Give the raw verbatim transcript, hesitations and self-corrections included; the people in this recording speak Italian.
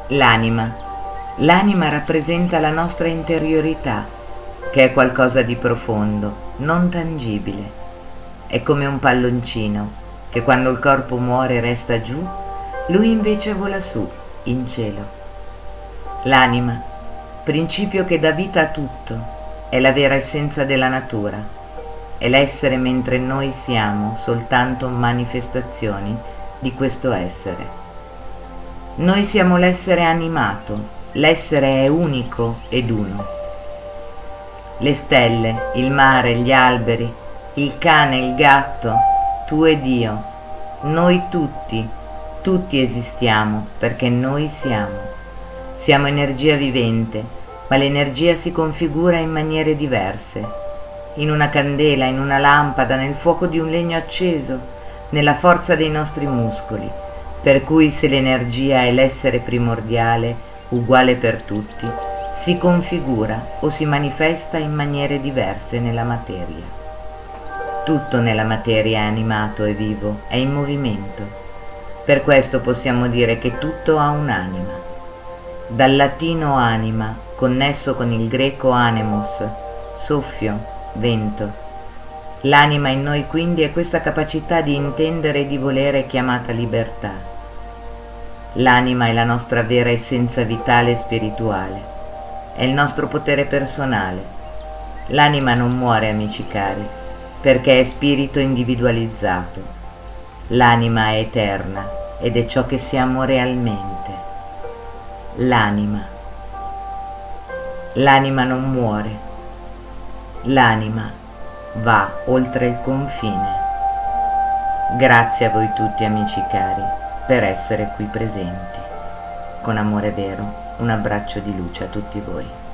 L'anima. L'anima rappresenta la nostra interiorità, che è qualcosa di profondo, non tangibile. È come un palloncino, che quando il corpo muore resta giù, lui invece vola su, in cielo. L'anima, principio che dà vita a tutto, è la vera essenza della natura, è l'essere mentre noi siamo soltanto manifestazioni di questo essere. Noi siamo l'essere animato, l'essere è unico ed uno. Le stelle, il mare, gli alberi, il cane, il gatto, tu ed io, noi tutti, tutti esistiamo perché noi siamo. Siamo energia vivente, ma l'energia si configura in maniere diverse. In una candela, in una lampada, nel fuoco di un legno acceso, nella forza dei nostri muscoli. Per cui se l'energia è l'essere primordiale, uguale per tutti, si configura o si manifesta in maniere diverse nella materia. Tutto nella materia è animato e vivo, è in movimento. Per questo possiamo dire che tutto ha un'anima. Dal latino anima, connesso con il greco animus, soffio, vento. L'anima in noi quindi è questa capacità di intendere e di volere chiamata libertà. L'anima è la nostra vera essenza vitale e spirituale, è il nostro potere personale. L'anima non muore, amici cari, perché è spirito individualizzato. L'anima è eterna ed è ciò che siamo realmente. L'anima. L'anima non muore. L'anima va oltre il confine. Grazie a voi tutti, amici cari, per essere qui presenti. Con amore vero, un abbraccio di luce a tutti voi.